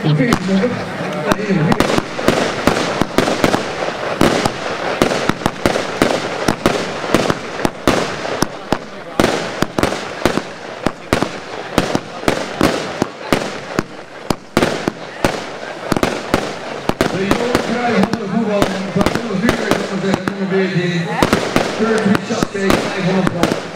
De jonge kruis van de voetbal van 4, nummer 14, Curtis Chastain, 500 gram.